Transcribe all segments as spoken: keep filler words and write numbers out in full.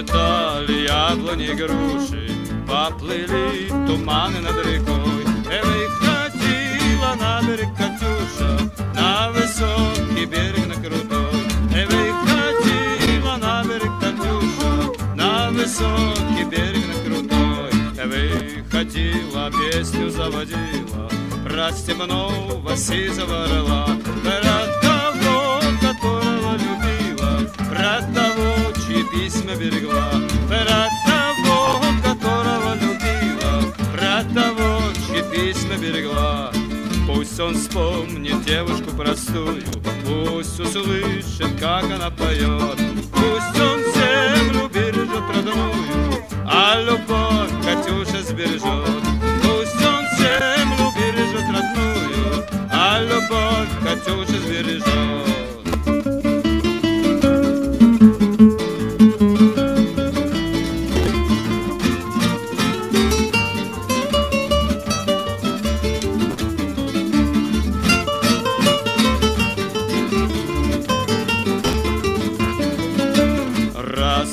Расцветали яблони и груши, поплыли туманы над рекой. Эй, ходила на берег Катюша, на высокий берег, на крутой. Эй, ходила на берег Катюша, на высокий берег, на крутой. Эй, ходила, песню заводила, про степного сизого орла, про того, которого любила, про того, чьи письма берегла, про того, которого любила, про того, чьи письма берегла. Пусть он вспомнит девушку простую, пусть услышит, как она поет. Пусть он землю бережет родную, а любовь Катюша сбережет. Пусть он землю бережет родную, а любовь Катюша сбережет.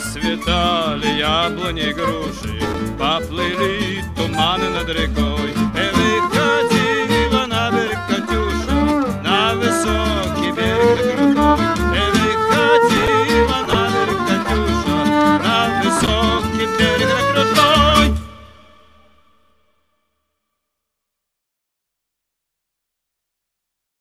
Расцветали яблони и груши, поплыли туманы над рекой.